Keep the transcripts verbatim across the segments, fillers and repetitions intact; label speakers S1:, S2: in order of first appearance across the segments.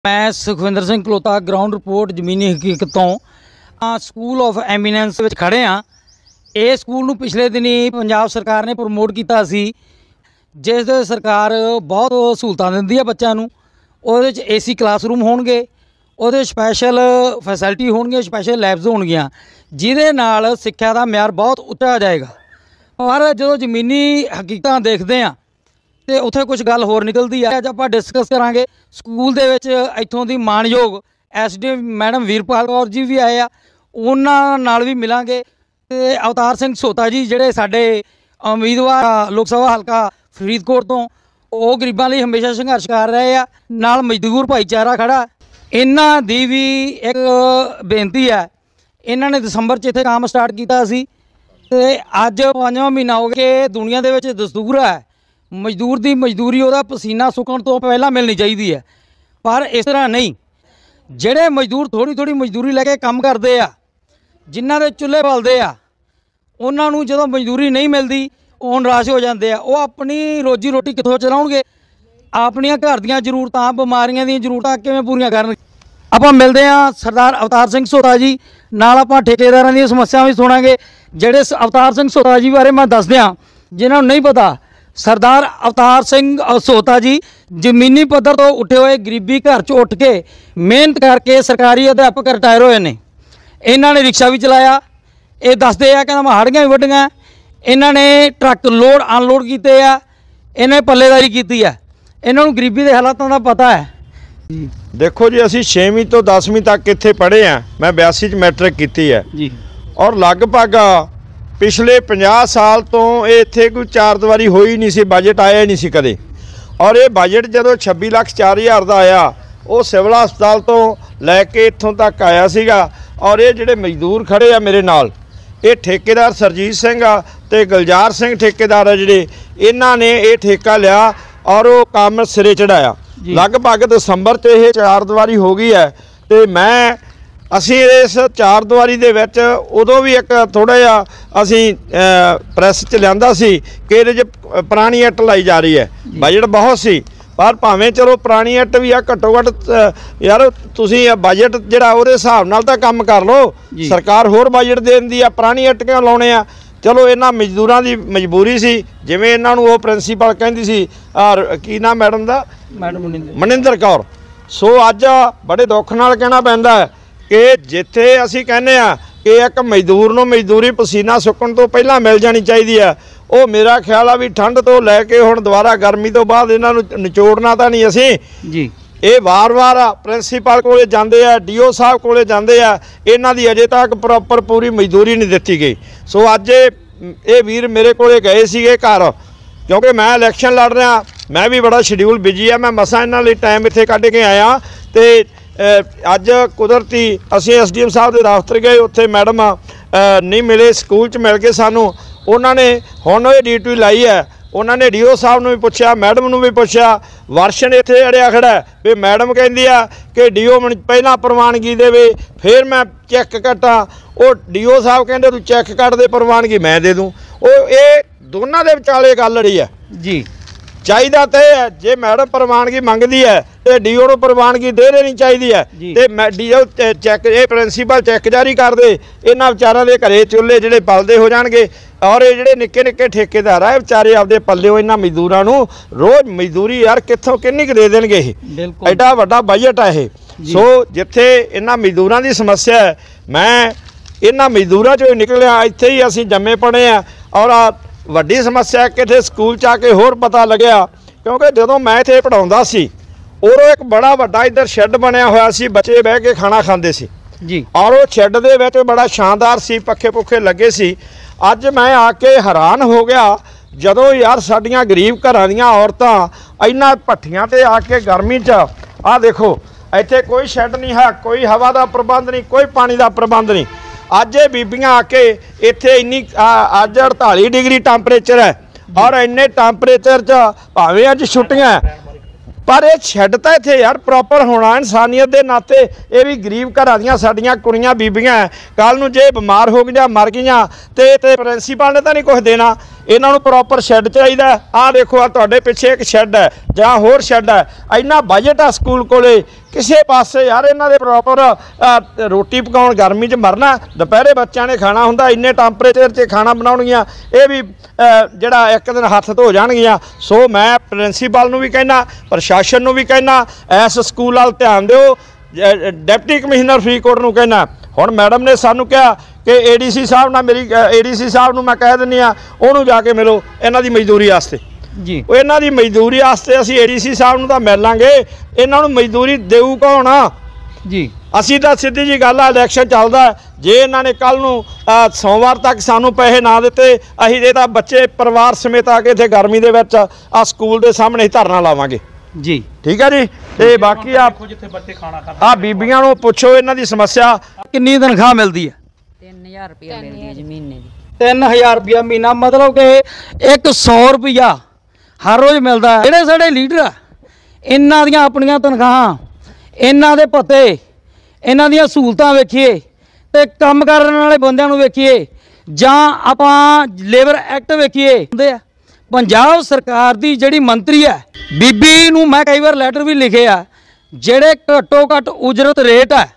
S1: मैं Sukhwinder Singh Kalota ground report जमीनी हकीकत तो स्कूल ऑफ एमीनेंस विच खड़े हाँ। ये स्कूल नूं पिछले दिनी पंजाब सरकार ने प्रमोट किया सी, जिस दे सरकार बहुत सहूलतां दिंदी है बच्चों नूं। उहदे च एसी क्लासरूम होणगे, उहदे स्पैशल फैसिलिटी होणगीਆਂ, स्पैशल लैब्स होणगीਆਂ, जिहदे नाल सिक्ख्या दा म्यार बहुत उच्चा जाएगा। पर जो जमीनी हकीकतां देखते हैं तो उत्थे कुछ गल होर निकलती है। अज आपां डिस्कस करांगे। स्कूल दे विच इत्थों दी माणयोग S D madam Veerpal Kaur ji भी आए आ, उन्हां नाल भी मिलांगे। ते अवतार सिंह सोता जी जिहड़े साडे उम्मीदवार लोक सभा हलका फरीदकोट तो, वो गरीबां लई हमेशा संघर्ष कर रहे आ। नाल मजदूर भाईचारा खड़ा, इन्हां दी भी एक बेनती है। इन्हां ने दसंबर च इत्थे काम स्टार्ट कीता सी ते अज पंजवां महीना हो गया। दुनिया दे विच दस्तूर है मजदूर की मजदूरी उहदा पसीना सुकण तो पहला मिलनी चाहिए है, पर इस तरह नहीं। जिहड़े मजदूर थोड़ी थोड़ी मजदूरी लैके काम करते आ, जिन्हां दे चुल्हे बलदे आ, उन्हां नूं जदों मजदूरी नहीं मिलती वो निराश हो जाते हैं। वो अपनी रोजी रोटी कित्थों चलाउणगे, अपनियां घर दीयां जरूरतां बीमारियां दीयां जरूरतां किवें पूरीआं करन। आपां मिलदे आ सरदार अवतार सिंह सोता जी नाल, आपां ठेकेदारां दीयां समस्यावां भी सुणांगे। जिहड़े अवतार सिंह सोता जी बारे मैं दस दियां जिन्हां नूं नहीं पता, सरदार अवतार सिंह सोता जी जमीनी पद्धर तो उठे हुए गरीबी घर च उठ के मेहनत करके सरकारी अध्यापक रिटायर होए ने। इन्हां ने रिक्शा भी चलाया, ये दसदे आ कहना मैं हाड़ियां भी वड्डियां। इन्हां ने ट्रक लोड अनलोड कीते आ, इन्हें पल्लेदारी की है। इन्हां नूं गरीबी के हालातों का पता है।
S2: देखो जी, असी छेवीं तो दसवीं तक इत्थे पढ़े हैं। मैं बयासी च मैट्रिक की है जी, और लगभग पिछले पचास साल तो इत्थे कोई चार दीवारी होई नहीं सी, बजट आया ही नहीं सी कदे। और ये बजट जो छब्बी लख चार हज़ार का आया, वो सिविल हस्पताल तो लैके इत्थों तक आया सीगा। और ये जिहड़े मजदूर खड़े आ मेरे नाल, ये ठेकेदार सरजीत सिंह आ ते गुलजार सिंह ठेकेदार आ, जिहड़े इन्हां ने ये ठेका लिया और वो काम सिरे चढ़ाया। लगभग दसंबर च ये चार दीवारी हो गई है। तो मैं असी इस चार दीवारी दे विच उदों भी एक थोड़ा जिहा असी प्रैस च लिआंदा सी कि इहदे च पुरानी इट लाई जा रही है। बजट बहुत सी, पर भावें चलो पुरानी इट भी आ, घट्टो घट्ट यार तुसीं बजट जिहड़ा उहदे हिसाब नाल तां काम कर लो। सरकार होर बजट दे दिंदी आ, पुरानी इट क्यों लाउणे आ। चलो इन्हां मजदूरां दी मजबूरी सी, जिवें इन्हां नूं ओह प्रिंसीपल कहंदी सी, की नाम मैडम दा, मैडम मनिंदर कौर। सो अज बड़े दुख नाल कहना पैंदा है कि जिथे असी कहने आ कि एक मजदूर नूं मजदूरी पसीना सुकण तो पहला मिल जानी चाहिए है, वो मेरा ख्याल आ भी ठंड तो लैके हुण दुबारा गर्मी तो बाद इन्हां नूं निचोड़ना तां नहीं असी जी। ये वार वार प्रिंसीपल कोले जांदे आ, डी ओ साहब कोले जांदे आ, इन्हां दी अजे तक प्रॉपर पूरी मजदूरी नहीं दित्ती गई। सो अज ये वीर मेरे कोले गए सीगे घर, क्योंकि मैं इलैक्शन लड़ रहा, मैं भी बड़ा शेड्यूल बिजी है। मैं मसां इन्हां लई टाइम इत्थे कढ के आया। तो अज कुदरती असीं एस डी एम साहब के दफ्तर गए, उत्थे मैडम नहीं मिले, स्कूल च मिल के सानू उन्होंने हुण ये ड्यूटी लाई है। उन्होंने डी ओ साहब नूं भी पुछया, मैडम नूं भी पुछया, वर्षन इत्थे अड़िया खड़ा है भी मैडम कहंदी आ कि डी ओ मैनूं पहलां प्रवानगी देवे फिर मैं चैक कट्टां। वो डी ओ साहब कहंदे तूं चैक कट दे, प्रवानगी मैं दे दूँ। वो ये दोनों के विचाले गल रही है जी। चाहिदा तो है जे मैडम प्रवानगी मंगती है तो डी ओ नूं प्रवानगी दे देनी चाहिए है। तो डी ओ चैक ये प्रिंसीपल चैक जारी कर दे, इन्हां विचारां दे घरे चुल्हे जिहड़े बलदे हो जाणगे। और ये जिहड़े निक्के निक्के ठेकेदार है बेचारे आपदे पल्लिओ इन्हां मजदूरां नूं रोज़ मजदूरी यार कित्थों किन्नी क दे देणगे। ये एडा वड्डा बजट है ये। सो जिथे इन्हां मजदूरां दी समस्या है, मैं इन्हां मजदूरां चों निकलिया, इत्थे ही असीं जम्मे पड़े आ। और वड्डी समस्या किते स्कूल च आके होर पता लग्या, क्योंकि जदों मैं इत्थे पढ़ाउंदा सी उदों एक बड़ा वड्डा इधर शैड बनया होया सी, बच्चे बह के खाना खांदे सी जी। और वो शैड दे विच बड़ा शानदार सी, पखे पुखे लगे सी। अज मैं आके हैरान हो गया जदों यार साडियां गरीब घरां दीयां औरतां इन्हां भट्ठियां ते आके गर्मी च आ देखो, इत्थे कोई शैड नहीं है, कोई हवा का प्रबंध नहीं, कोई पानी का प्रबंध नहीं। अज ये बीबियां आके इत्थे इन्नी अज अड़ताली डिग्री टैंपरेचर है, और इन्ने टैंपरेचर च भावें अज छुट्टियां पर यह शैड तो इत्थे यार प्रॉपर होना इंसानियत के नाते। ये भी गरीब घरां दीयां साडियां कुड़ियां बीबियां कल नूं जे बीमार हो गई मर गईयां तो प्रिंसीपल ने तो नहीं कुछ देना, इन्हां नूं प्रॉपर शैड चाहिए। आ देखो आ तुहाडे पिछे एक शैड है जां होर शैड है, इन्ना बजट आ स्कूल कोले ਕਿਸੇ ਪਾਸੇ ਯਾਰ ਇਹਨਾਂ ਦੇ ਪ੍ਰੋਪਰ ਰੋਟੀ ਪਕਾਉਣ ਗਰਮੀ 'ਚ ਮਰਨਾ, ਦੁਪਹਿਰੇ ਬੱਚਿਆਂ ਨੇ ਖਾਣਾ ਹੁੰਦਾ, ਇੰਨੇ ਟੈਂਪਰੇਚਰ 'ਚ ਖਾਣਾ ਬਣਾਉਣਗੀਆਂ, ਇਹ ਵੀ ਅ, ਜਿਹੜਾ ਇੱਕ ਦਿਨ ਹੱਥ ਧੋ ਜਾਣਗੀਆਂ। ਸੋ ਮੈਂ ਪ੍ਰਿੰਸੀਪਲ ਨੂੰ ਵੀ ਕਹਿਣਾ, ਪ੍ਰਸ਼ਾਸਨ ਨੂੰ ਵੀ ਕਹਿਣਾ, ਇਸ ਸਕੂਲ ਵੱਲ ਧਿਆਨ ਦਿਓ। ਡਿਪਟੀ ਕਮਿਸ਼ਨਰ ਫਰੀਦਕੋਟ ਨੂੰ ਕਹਿਣਾ, ਹੁਣ ਮੈਡਮ ਨੇ ਸਾਨੂੰ ਕਿਹਾ ਕਿ ਏਡੀਸੀ ਸਾਹਿਬ ਨਾਲ ਮੇਰੀ ਏਡੀਸੀ ਸਾਹਿਬ ਨੂੰ ਮੈਂ ਕਹਿ ਦਿੰਦੀ ਹਾਂ, ਉਹਨੂੰ ਜਾ ਕੇ ਮਿਲੋ ਇਹਨਾਂ ਦੀ ਮਜ਼ਦੂਰੀ ਵਾਸਤੇ
S1: ਜੀ।
S2: ਉਹ ਇਹਨਾਂ ਦੀ ਮਜ਼ਦੂਰੀ ਵਾਸਤੇ ਅਸੀਂ ਏਡੀਸੀ ਸਾਹਿਬ ਨੂੰ ਤਾਂ ਮਿਲ ਲਾਂਗੇ, ਇਹਨਾਂ ਨੂੰ ਮਜ਼ਦੂਰੀ ਦੇਊ ਕੌਣ
S1: ਜੀ?
S2: ਅਸੀਂ ਤਾਂ ਸਿੱਧੀ ਜੀ ਗੱਲ ਆ, ਇਲੈਕਸ਼ਨ ਚੱਲਦਾ, ਜੇ ਇਹਨਾਂ ਨੇ ਕੱਲ ਨੂੰ ਸੋਮਵਾਰ ਤੱਕ ਸਾਨੂੰ ਪੈਸੇ ਨਾ ਦਿੱਤੇ, ਅਸੀਂ ਇਹ ਤਾਂ ਬੱਚੇ ਪਰਿਵਾਰ ਸਮੇਤ ਆ ਕੇ ਇੱਥੇ ਗਰਮੀ ਦੇ ਵਿੱਚ ਆ ਸਕੂਲ ਦੇ ਸਾਹਮਣੇ ਧਰਨਾ ਲਾਵਾਂਗੇ
S1: ਜੀ।
S2: ਠੀਕ ਹੈ ਜੀ। ਤੇ ਬਾਕੀ ਆ
S3: ਜਿੱਥੇ ਬੱਚੇ ਖਾਣਾ ਖਾਂਦੇ
S2: ਆ ਬੀਬੀਆਂ ਨੂੰ ਪੁੱਛੋ ਇਹਨਾਂ ਦੀ ਸਮੱਸਿਆ।
S1: ਕਿੰਨੀ ਤਨਖਾਹ ਮਿਲਦੀ ਹੈ?
S4: ਤਿੰਨ ਹਜ਼ਾਰ ਰੁਪਇਆ ਮਿਲਦੀ ਹੈ ਜੀ ਮਹੀਨੇ ਦੀ।
S1: ਤਿੰਨ ਹਜ਼ਾਰ ਰੁਪਇਆ ਮਹੀਨਾ, ਮਤਲਬ ਕਿ ਇੱਕ ਸੌ ਰੁਪਇਆ ਹਰ ਰੋਜ਼ ਮਿਲਦਾ ਹੈ। ਜਿਹੜੇ ਸਾਡੇ ਲੀਡਰ ਆ, ਇਹਨਾਂ ਦੀਆਂ ਆਪਣੀਆਂ ਤਨਖਾਹਾਂ, ਇਹਨਾਂ ਦੇ ਭੱਤੇ, ਇਹਨਾਂ ਦੀਆਂ ਸਹੂਲਤਾਂ ਵੇਖੀਏ ਤੇ ਕੰਮ ਕਰਨ ਵਾਲੇ ਬੰਦਿਆਂ ਨੂੰ ਵੇਖੀਏ, ਜਾਂ ਆਪਾਂ ਲੇਬਰ ਐਕਟ ਵੇਖੀਏ ਹੁੰਦੇ ਆ। ਪੰਜਾਬ ਸਰਕਾਰ ਦੀ ਜਿਹੜੀ ਮੰਤਰੀ ਹੈ ਬੀਬੀ ਨੂੰ ਮੈਂ ਕਈ ਵਾਰ ਲੈਟਰ ਵੀ ਲਿਖੇ ਆ, ਜਿਹੜੇ ਘੱਟੋ ਘੱਟ ਉਜਰਤ ਰੇਟ ਹੈ,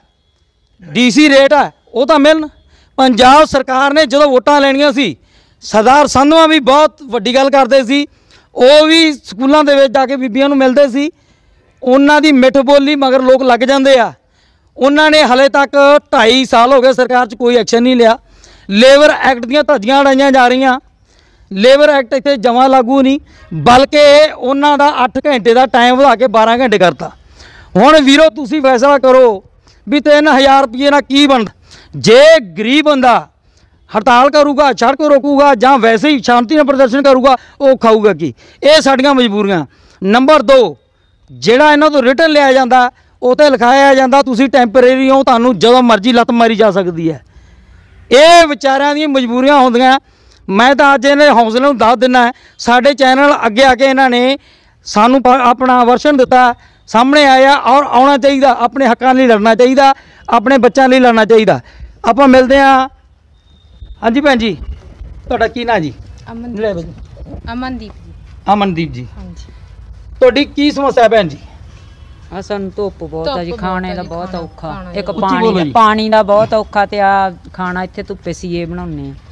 S1: ਡੀਸੀ ਰੇਟ ਹੈ, ਉਹ ਤਾਂ ਮਿਲਣ। ਪੰਜਾਬ ਸਰਕਾਰ ਨੇ ਜਦੋਂ ਵੋਟਾਂ ਲੈਣੀਆਂ ਸੀ, ਸਰਦਾਰ ਸੰਧਵਾ ਵੀ ਬਹੁਤ ਵੱਡੀ ਗੱਲ ਕਰਦੇ ਸੀ, ਉਹ ਵੀ ਸਕੂਲਾਂ ਦੇ ਵਿੱਚ ਜਾ ਕੇ ਬੀਬੀਆਂ ਨੂੰ ਮਿਲਦੇ ਸੀ, ਉਹਨਾਂ ਦੀ ਮਿੱਠ ਬੋਲੀ ਮਗਰ ਲੋਕ ਲੱਗ ਜਾਂਦੇ ਆ। ਉਹਨਾਂ ਨੇ ਹਲੇ ਤੱਕ ਢਾਈ ਸਾਲ ਹੋ ਗਏ ਸਰਕਾਰ 'ਚ ਕੋਈ ਐਕਸ਼ਨ ਨਹੀਂ ਲਿਆ। ਲੇਬਰ ਐਕਟ ਦੀਆਂ ਧੱਜੀਆਂ ਉਡਾਈਆਂ ਜਾ ਰਹੀਆਂ। ਲੇਬਰ ਐਕਟ ਇੱਥੇ ਜਮਾਂ ਲਾਗੂ ਨਹੀਂ, ਬਲਕਿ ਉਹਨਾਂ ਦਾ ਅੱਠ ਘੰਟੇ ਦਾ ਟਾਈਮ ਵਧਾ ਕੇ ਬਾਰਾਂ ਘੰਟੇ ਕਰਤਾ। ਹੁਣ ਵੀਰੋ ਤੁਸੀਂ ਫੈਸਲਾ ਕਰੋ ਵੀ ਤਿੰਨ ਹਜ਼ਾਰ ਰੁਪਏ ਨਾਲ ਕੀ ਬਣਦਾ। ਜੇ ਗਰੀਬ ਬੰਦਾ ਹੜਤਾਲ ਕਰੂਗਾ, ਸੜਕ ਰੋਕੂਗਾ, ਜਾਂ ਵੈਸੇ ਹੀ ਸ਼ਾਂਤੀ ਨਾਲ ਪ੍ਰਦਰਸ਼ਨ ਕਰੂਗਾ, ਉਹ ਖਾਊਗਾ ਕੀ? ਇਹ ਸਾਡੀਆਂ ਮਜਬੂਰੀਆਂ। ਨੰਬਰ ਦੋ, ਜਿਹੜਾ ਇਹਨਾਂ ਤੋਂ ਰਿਟਨ ਲਿਆ ਜਾਂਦਾ, ਉਹ 'ਤੇ ਲਿਖਾਇਆ ਜਾਂਦਾ ਤੁਸੀਂ ਟੈਂਪਰੇਰੀ ਹੋ, ਤੁਹਾਨੂੰ ਜਦੋਂ ਮਰਜ਼ੀ ਲੱਤ ਮਾਰੀ ਜਾ ਸਕਦੀ ਹੈ। ਇਹ ਵਿਚਾਰਿਆਂ ਦੀਆਂ ਮਜਬੂਰੀਆਂ ਹੁੰਦੀਆਂ। ਮੈਂ ਤਾਂ ਅੱਜ ਇਹਨੇ ਹੌਸਲੇ ਨੂੰ ਦੱਸ ਦਿੰਦਾ, ਸਾਡੇ ਚੈਨਲ ਅੱਗੇ ਆ ਕੇ ਇਹਨਾਂ ਨੇ ਸਾਨੂੰ ਆਪਣਾ ਵਰਸ਼ਨ ਦਿੱਤਾ, ਸਾਹਮਣੇ ਆਇਆ, ਔਰ ਆਉਣਾ ਚਾਹੀਦਾ, ਆਪਣੇ ਹੱਕਾਂ ਲਈ ਲੜਨਾ ਚਾਹੀਦਾ, ਆਪਣੇ ਬੱਚਿਆਂ ਲਈ ਲੜਨਾ ਚਾਹੀਦਾ। ਆਪਾਂ ਮਿਲਦੇ ਹਾਂ। ਹਾਂਜੀ ਭੈਣ ਜੀ, ਤੁਹਾਡਾ ਕੀ ਨਾਂ ਜੀ?
S5: ਅਮਨਦੀਪ ਅਮਨਦੀਪ ਜੀ।
S1: ਅਮਨਦੀਪ ਜੀ,
S5: ਹਾਂਜੀ।
S1: ਤੁਹਾਡੀ ਕੀ ਸਮੱਸਿਆ ਭੈਣ ਜੀ?
S4: ਆ ਸਾਨੂੰ ਧੁੱਪ ਬਹੁਤ ਆ ਜੀ,
S5: ਧੁੱਪ
S4: ਖਾਣੇ
S5: ਬਹੁਤ
S4: ਦਾ
S5: ਆ ਜੀ,
S4: ਬਹੁਤ
S5: ਖਾਣਾ-
S4: ਔਖਾ।
S5: ਖਾਣਾ
S4: ਇੱਕ
S1: ਉੱਚੀ
S4: ਪਾਣੀ
S1: ਬੋਲੋ
S4: ਦਾ
S1: ਜੀ।
S4: ਪਾਣੀ ਦਾ ਬਹੁਤ ਔਖਾ, ਤੇ ਆ ਖਾਣਾ ਇੱਥੇ ਧੁੱਪੇ ਸੀਏ ਬਣਾਉਂਦੇ ਆ,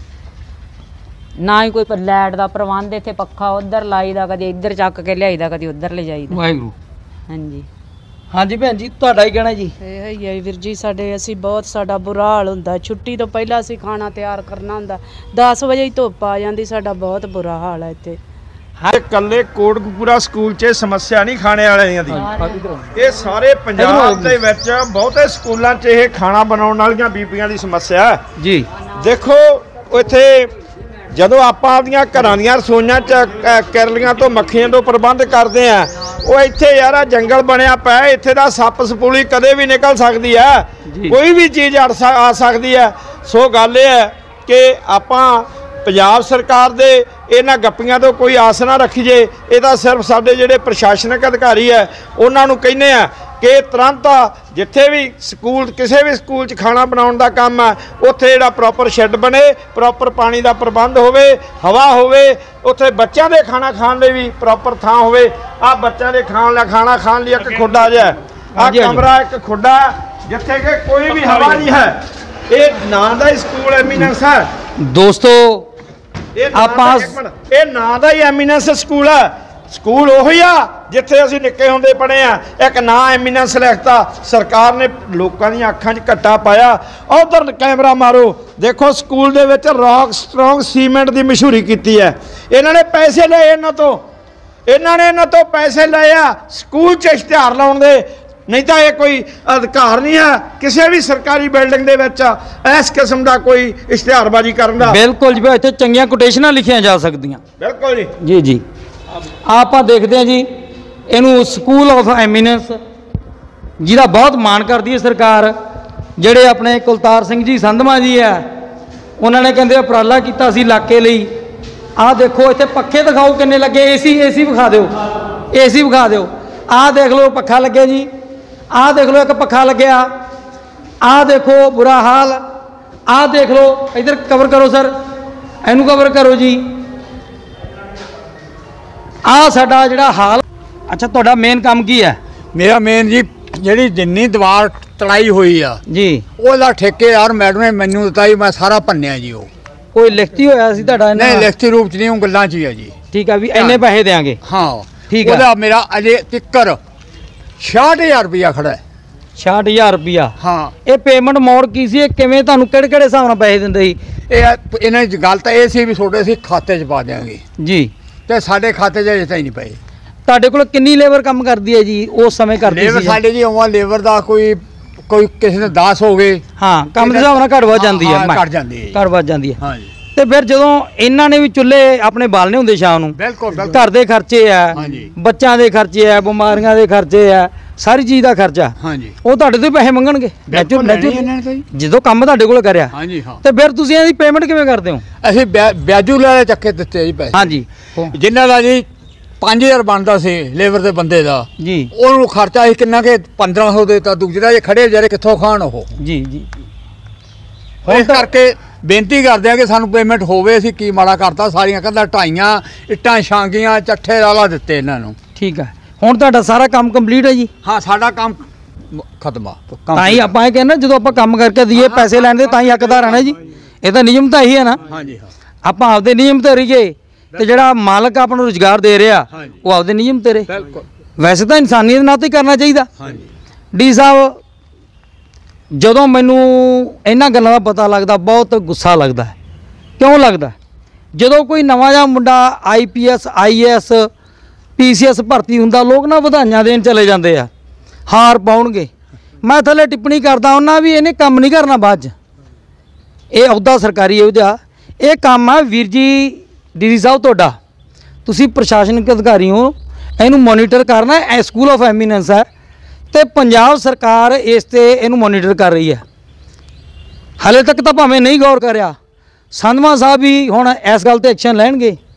S4: ਨਾ ਹੀ ਕੋਈ ਲਾਈਟ ਦਾ ਪ੍ਰਬੰਧ। ਇੱਥੇ ਪੱਖਾ ਉਧਰ ਲਾਈਦਾ, ਕਦੀ ਇੱਧਰ ਚੱਕ ਕੇ ਲਿਆਈਦਾ, ਕਦੀ ਉੱਧਰ ਲੈ ਜਾਈਦਾ।
S1: ਵਾਹਿਗੁਰੂ।
S4: ਹਾਂਜੀ
S1: ਹਾਂਜੀ ਭੈਣ ਜੀ, ਤੁਹਾਡਾ ਹੀ ਕਹਿਣਾ ਜੀ?
S5: ਇਹ ਹੀ ਹੈ ਵੀਰ ਜੀ, ਸਾਡੇ ਅਸੀਂ ਬਹੁਤ ਸਾਡਾ ਬੁਰਾ ਹਾਲ ਹੁੰਦਾ। ਛੁੱਟੀ ਤੋਂ ਪਹਿਲਾਂ ਅਸੀਂ ਖਾਣਾ ਤਿਆਰ ਕਰਨਾ ਹੁੰਦਾ, ਦਸ ਵਜੇ ਹੀ ਧੁੱਪ ਆ ਜਾਂਦੀ, ਸਾਡਾ ਬਹੁਤ ਬੁਰਾ ਹਾਲ ਹੈ ਇੱਥੇ।
S2: ਹਰ ਇਕੱਲੇ ਕੋਟਕਪੂਰਾ ਸਕੂਲ 'ਚ ਸਮੱਸਿਆ ਨਹੀਂ ਖਾਣੇ ਵਾਲਿਆਂ ਦੀ, ਇਹ ਸਾਰੇ ਪੰਜਾਬ ਦੇ ਵਿੱਚ ਬਹੁਤੇ ਸਕੂਲਾਂ 'ਚ ਇਹ ਖਾਣਾ ਬਣਾਉਣ ਵਾਲੀਆਂ ਬੀਬੀਆਂ ਦੀ ਸਮੱਸਿਆ ਹੈ
S1: ਜੀ।
S2: ਦੇਖੋ ਇੱਥੇ ਜਦੋਂ ਆਪਾਂ ਆਪਦੀਆਂ ਘਰਾਂ ਦੀਆਂ ਰਸੋਈਆਂ 'ਚ ਅ, ਕਿਰਲੀਆਂ ਤੋਂ ਮੱਖੀਆਂ ਤੋਂ ਪ੍ਰਬੰਧ ਕਰਦੇ ਆ, ਉਹ ਇੱਥੇ ਯਾਰ ਆ ਜੰਗਲ ਬਣਿਆ ਪਿਆ, ਇੱਥੇ ਦਾ ਸੱਪ ਸਪੂਲੀ ਕਦੇ ਵੀ ਨਿਕਲ ਸਕਦੀ ਹੈ, ਕੋਈ ਵੀ ਚੀਜ਼ ਅੜ ਸਕ ਆ ਸਕਦੀ ਹੈ। ਸੋ ਗੱਲ ਇਹ ਹੈ ਕਿ ਆਪਾਂ ਪੰਜਾਬ ਸਰਕਾਰ ਦੇ ਇਹਨਾਂ ਗੱਪੀਆਂ ਤੋਂ ਕੋਈ ਆਸ ਨਾ ਰੱਖੀਏ। ਇਹ ਤਾਂ ਸਿਰਫ ਸਾਡੇ ਜਿਹੜੇ ਪ੍ਰਸ਼ਾਸਨਿਕ ਅਧਿਕਾਰੀ ਹੈ ਉਹਨਾਂ ਨੂੰ ਕਹਿੰਦੇ ਆ ਕਿ ਤੁਰੰਤ ਜਿੱਥੇ ਵੀ ਸਕੂਲ, ਕਿਸੇ ਵੀ ਸਕੂਲ 'ਚ ਖਾਣਾ ਬਣਾਉਣ ਦਾ ਕੰਮ ਹੈ, ਉੱਥੇ ਜਿਹੜਾ ਪ੍ਰੋਪਰ ਸ਼ੈੱਡ ਬਣੇ, ਪ੍ਰੋਪਰ ਪਾਣੀ ਦਾ ਪ੍ਰਬੰਧ ਹੋਵੇ, ਹਵਾ ਹੋਵੇ, ਉੱਥੇ ਬੱਚਿਆਂ ਦੇ ਖਾਣਾ ਖਾਣ ਲਈ ਵੀ ਪ੍ਰੋਪਰ ਥਾਂ ਹੋਵੇ। ਆਹ ਬੱਚਿਆਂ ਦੇ ਖਾਣ ਲਈ ਖਾਣਾ ਖਾਣ ਲਈ ਇੱਕ ਖੁੱਡਾ ਜਿਹਾ, ਆਹ ਕਮਰਾ ਇੱਕ ਖੁੱਡਾ ਜਿੱਥੇ ਕਿ ਕੋਈ ਵੀ ਹਵਾ ਨਹੀਂ ਹੈ। ਇਹ ਨਾਂ ਦਾ ਹੀ ਸਕੂਲ ਐਮੀਨੈਂਸ ਹੈ
S1: ਦੋਸਤੋ।
S2: ਇਹ
S1: ਆਪਾਂ
S2: ਇਹ ਨਾਂ ਦਾ ਹੀ ਐਮੀਨੈਂਸ ਸਕੂਲ ਹੈ। ਸਕੂਲ ਉਹੀ ਆ ਜਿੱਥੇ ਅਸੀਂ ਨਿੱਕੇ ਹੁੰਦੇ ਪੜ੍ਹੇ ਆ। ਇੱਕ ਨਾਂ ਐਮੀਨੈਂਸ ਲਿਖਤਾ, ਸਰਕਾਰ ਨੇ ਲੋਕਾਂ ਦੀਆਂ ਅੱਖਾਂ 'ਚ ਘੱਟਾ ਪਾਇਆ। ਉਧਰ ਕੈਮਰਾ ਮਾਰੋ, ਦੇਖੋ ਸਕੂਲ ਦੇ ਵਿੱਚ ਰੌਕ ਸਟਰੋਂਗ ਸੀਮੈਂਟ ਦੀ ਮਸ਼ਹੂਰੀ ਕੀਤੀ ਹੈ। ਇਹਨਾਂ ਨੇ ਪੈਸੇ ਲਏ, ਇਹਨਾਂ ਤੋਂ ਇਹਨਾਂ ਨੇ ਇਹਨਾਂ ਤੋਂ ਪੈਸੇ ਲਏ ਆ ਸਕੂਲ 'ਚ ਇਸ਼ਤਿਹਾਰ ਲਾਉਣ ਦੇ। ਨਹੀਂ ਤਾਂ ਇਹ ਕੋਈ ਅਧਿਕਾਰ ਨਹੀਂ ਹੈ ਕਿਸੇ ਵੀ ਸਰਕਾਰੀ ਬਿਲਡਿੰਗ ਦੇ ਵਿੱਚ ਇਸ ਕਿਸਮ ਦਾ ਕੋਈ ਇਸ਼ਤਿਹਾਰਬਾਜ਼ੀ ਕਰਨ ਦਾ।
S1: ਬਿਲਕੁਲ ਜੀ, ਇੱਥੇ ਚੰਗੀਆਂ ਕੋਟੇਸ਼ਨਾਂ ਲਿਖੀਆਂ ਜਾ ਸਕਦੀਆਂ।
S2: ਬਿਲਕੁਲ ਜੀ
S1: ਜੀ ਜੀ। ਆਪਾਂ ਦੇਖਦੇ ਹਾਂ ਜੀ, ਇਹਨੂੰ ਸਕੂਲ ਆਫ ਐਮੀਨੈਂਸ, ਜਿਹਦਾ ਬਹੁਤ ਮਾਣ ਕਰਦੀ ਹੈ ਸਰਕਾਰ। ਜਿਹੜੇ ਆਪਣੇ ਕੁਲਤਾਰ ਸਿੰਘ ਜੀ ਸੰਧਵਾ ਜੀ ਆ, ਉਹਨਾਂ ਨੇ ਕਹਿੰਦੇ ਉਪਰਾਲਾ ਕੀਤਾ ਸੀ ਇਲਾਕੇ ਲਈ। ਆਹ ਦੇਖੋ ਇੱਥੇ ਪੱਖੇ ਦਿਖਾਓ ਕਿੰਨੇ ਲੱਗੇ, ਏਸੀ ਏਸੀ ਵਿਖਾ ਦਿਓ, ਏਸੀ ਵਿਖਾ ਦਿਓ। ਆਹ ਦੇਖ ਲਓ ਪੱਖਾ ਲੱਗਿਆ ਜੀ, ਆਹ ਦੇਖ ਲਓ ਇੱਕ ਪੱਖਾ ਲੱਗਿਆ, ਆਹ ਦੇਖੋ ਬੁਰਾ ਹਾਲ, ਆਹ ਦੇਖ ਲਓ। ਇੱਧਰ ਕਵਰ ਕਰੋ ਸਰ, ਇਹਨੂੰ ਕਵਰ ਕਰੋ ਜੀ। ਆਹ ਸਾਡਾ ਜਿਹੜਾ ਹਾਲ। ਅੱਛਾ, ਤੁਹਾਡਾ ਮੇਨ ਕੰਮ ਕੀ ਹੈ?
S6: ਮੇਰਾ ਮੇਨ ਜੀ
S3: ਜਿਹੜੀ ਜਿੰਨੀ ਦੀਵਾਰ ਤੜਾਈ ਹੋਈ ਆ
S1: ਜੀ
S3: ਉਹਦਾ ਠੇਕੇਦਾਰ ਮੈਡਮ ਨੇ ਮੈਨੂੰ ਦਿੱਤਾ ਜੀ, ਮੈਂ ਸਾਰਾ ਭੰਨਿਆ ਜੀ। ਉਹ
S1: ਕੋਈ ਲਿਖਤੀ ਹੋਇਆ ਸੀ ਤੁਹਾਡਾ ਇਹਨਾਂ
S3: ਨਹੀਂ
S1: ਨਾਲ?
S3: ਲਿਖਤੀ ਰੂਪ ਚ ਨਹੀਂ, ਉਹ ਗੱਲਾਂ ਚ ਹੀ ਆ ਜੀ।
S1: ਠੀਕ ਆ ਵੀ ਇੰਨੇ ਪੈਸੇ ਦੇਾਂਗੇ।
S3: ਹਾਂ
S1: ਠੀਕ ਆ।
S3: ਉਹਦਾ ਮੇਰਾ ਅਜੇ ਤਿੱਕਰ ਛਿਆਹਠ ਹਜ਼ਾਰ ਰੁਪਇਆ ਖੜਾ ਹੈ।
S1: ਛਿਆਹਠ ਹਜ਼ਾਰ ਰੁਪਇਆ।
S3: ਹਾਂ
S1: ਇਹ ਪੇਮੈਂਟ ਮੋਡ ਕੀ ਸੀ? ਇਹ ਕਿਵੇਂ ਤੁਹਾਨੂੰ ਕਿਹੜੇ ਕਿਹੜੇ ਹਿਸਾਬ ਨਾਲ ਪੈਸੇ ਦਿੰਦੇ ਸੀ?
S3: ਇਹ ਇਹਨਾਂ ਦੀ ਗੱਲ ਤਾਂ ਇਹ ਸੀ ਵੀ ਤੁਹਾਡੇ ਅਸੀਂ ਖਾਤੇ 'ਚ ਪਾ ਦਿਆਂਗੇ
S1: ਜੀ।
S3: ਤੇ ਸਾਡੇ ਖਾਤੇ 'ਚ ਅਜੇ ਤਾਂ ਹੀ ਨਹੀਂ ਪਏ।
S1: ਤੁਹਾਡੇ ਕੋਲ ਕਿੰਨੀ ਲੇਬਰ ਕੰਮ ਕਰਦੀ ਹੈ ਜੀ ਉਸ ਸਮੇਂ ਕਰਦੀ
S3: ਲੇਬਰ
S1: ਸੀ?
S3: ਸਾਡੇ ਜੀ ਉਵਾਂ ਲੇਬਰ ਦਾ ਕੋਈ ਕੋਈ ਕਿਸੇ ਨੇ ਦਸ ਹੋ ਗਏ।
S1: ਹਾਂ ਕੰਮ ਦੇ ਹਿਸਾਬ ਨਾਲ ਘੱਟ ਵੱਧ ਜਾਂਦੀ ਹੈ।
S3: ਹਾਂ, ਘੱਟ ਜਾਂਦੀ ਹੈ।
S1: ਘੱਟ ਵੱਧ ਜਾਂਦੀ ਹੈ।
S3: ਹਾਂ ਜੀ
S1: ਤੇ ਫਿਰ ਜਦੋਂ ਇਹਨਾਂ ਨੇ ਵੀ ਚੁੱਲ੍ਹੇ ਆਪਣੇ ਬਾਲਣੇ ਹੁੰਦੇ ਸ਼ਾਮ ਨੂੰ,
S3: ਬਿਲਕੁਲ ਬਿਲਕੁਲ।
S1: ਘਰ ਦੇ ਖਰਚੇ ਆ,
S3: ਹਾਂਜੀ।
S1: ਬੱਚਿਆਂ ਦੇ ਖਰਚੇ ਆ, ਬਿਮਾਰੀਆਂ ਦੇ ਖਰਚੇ ਆ, ਸਾਰੀ ਚੀਜ਼ ਦਾ ਖਰਚਾ,
S3: ਹਾਂ ਜੀ
S1: ਉਹ ਤੁਹਾਡੇ ਤੋਂ ਹੀ ਪੈਸੇ ਮੰਗਣਗੇ।
S3: ਬਿਲਕੁਲ ਲੈਣੇ ਇਹਨਾਂ ਨੇ ਤਾਂ ਜੀ।
S1: ਜਦੋਂ ਕੰਮ ਤੁਹਾਡੇ ਕੋਲ ਕਰਿਆ
S3: ਹਾਂ ਜੀ ਹਾਂ।
S1: ਤੇ ਫਿਰ ਤੁਸੀਂ ਇਹਦੀ ਪੇਮੈਂਟ ਕਿਵੇਂ ਕਰਦੇ ਹੋ?
S3: ਅਸੀਂ ਵਿਆ- ਵਿਆਜੂ ਲੈ ਚੱਕੇ ਦਿੱਤੇ ਜੀ ਪੈਸੇ।
S1: ਹਾਂਜੀ
S3: ਜਿਨ੍ਹਾਂ ਦਾ ਜੀ ਪੰਜ ਹਜ਼ਾਰ ਬਣਦਾ ਸੀ ਲੇਬਰ ਦੇ ਬੰਦੇ ਦਾ,
S1: ਜੀ
S3: ਉਹਨੂੰ ਖਰਚਾ ਸੀ ਕਿੰਨਾ ਕਿ ਪੰਦਰਾਂ ਸੌ ਦੇਤਾ। ਦੂਜੇ ਦਾ ਜੇ ਖੜੇ ਜਿਹੜੇ ਕਿੱਥੋਂ ਖਾਣ ਉਹ।
S1: ਜੀ ਜੀ
S3: ਇਸ ਕਰਕੇ ਬੇਨਤੀ ਕਰਦੇ ਆ ਕਿ ਸਾਨੂੰ ਪੇਮੈਂਟ ਹੋਵੇ। ਅਸੀਂ ਕੀ ਮਾੜਾ ਕਰਤਾ, ਸਾਰੀਆਂ ਕੰਧਾਂ ਢਾਈਆਂ, ਇੱਟਾਂ ਛਾਂਗੀਆਂ, ਚੱਠੇ ਲਾਲਾ ਦਿੱਤੇ ਇਹਨਾਂ ਨੂੰ।
S1: ਠੀਕ ਹੈ। ਹੁਣ ਤੁਹਾਡਾ ਸਾਰਾ ਕੰਮ ਕੰਪਲੀਟ ਹੈ ਜੀ?
S3: ਹਾਂ ਸਾਡਾ ਕੰਮ ਖਤਮ ਆ।
S1: ਤਾਂ ਹੀ ਆਪਾਂ ਇਹ ਕਹਿੰਦੇ ਜਦੋਂ ਆਪਾਂ ਕੰਮ ਕਰਕੇ ਦਈਏ ਪੈਸੇ ਲੈਣ ਦੇ ਤਾਂ ਹੀ ਹੱਕਦਾਰ ਆਣਾ ਜੀ। ਇਹ ਤਾਂ ਨਿਯਮ ਤਾਂ ਇਹੀ ਹੈ ਨਾ।
S3: ਹਾਂ ਜੀ ਹਾਂ
S1: ਆਪਾਂ ਆਪਦੇ ਨਿਯਮ ਤੇ ਰਹੀਏ ਤੇ ਜਿਹੜਾ ਮਾਲਕ ਆਪਾਂ ਨੂੰ ਰੁਜ਼ਗਾਰ ਦੇ ਰਿਹਾ ਉਹ ਆਪਦੇ ਨਿਯਮ ਤੇ ਰਹੇ।
S3: ਬਿਲਕੁਲ।
S1: ਵੈਸੇ ਤਾਂ ਇਨਸਾਨੀਅਤ ਨਾਲ ਹੀ ਕਰਨਾ ਚਾਹੀਦਾ।
S3: ਹਾਂ ਜੀ
S1: ਡੀ ਸਾਹਿਬ, ਜਦੋਂ ਮੈਨੂੰ ਇਹਨਾਂ ਗੱਲਾਂ ਦਾ ਪਤਾ ਲੱਗਦਾ ਬਹੁਤ ਗੁੱਸਾ ਲੱਗਦਾ ਹੈ। ਕਿਉਂ ਲੱਗਦਾ? ਜਦੋਂ ਕੋਈ ਨਵਾਂ ਜਿਹਾ ਮੁੰਡਾ I P S I A S P C S ਭਰਤੀ ਹੁੰਦਾ, ਲੋਕ ਨਾ ਵਧਾਈਆਂ ਦੇਣ ਚਲੇ ਜਾਂਦੇ ਆ, ਹਾਰ ਪਾਉਣਗੇ। ਮੈਂ ਥੱਲੇ ਟਿੱਪਣੀ ਕਰਦਾ ਉਹਨਾਂ ਵੀ ਇਹਨੇ ਕੰਮ ਨਹੀਂ ਕਰਨਾ ਬਾਅਦ 'ਚ। ਇਹ ਅਹੁਦਾ ਸਰਕਾਰੀ ਇਹੋ ਜਿਹਾ, ਇਹ ਕੰਮ ਆ ਵੀਰ ਜੀ ਡੀ ਸਾਹਿਬ ਤੁਹਾਡਾ। ਤੁਸੀਂ ਪ੍ਰਸ਼ਾਸਨਿਕ ਅਧਿਕਾਰੀ ਹੋ, ਇਹਨੂੰ ਮੋਨੀਟਰ ਕਰਨਾ। ਇਹ ਸਕੂਲ ਆਫ ਐਮੀਨੈਂਸ ਹੈ ਤੇ ਪੰਜਾਬ ਸਰਕਾਰ ਇਸ ਤੇ ਇਹਨੂੰ ਮੋਨੀਟਰ ਕਰ ਰਹੀ ਹੈ। ਹਾਲੇ ਤੱਕ ਤਾਂ ਭਾਵੇਂ ਨਹੀਂ ਗੌਰ ਕਰਿਆ, ਸੰਧਵਾ ਸਾਹਿਬ ਵੀ ਹੁਣ ਇਸ ਗੱਲ ਤੇ ਐਕਸ਼ਨ ਲੈਣਗੇ।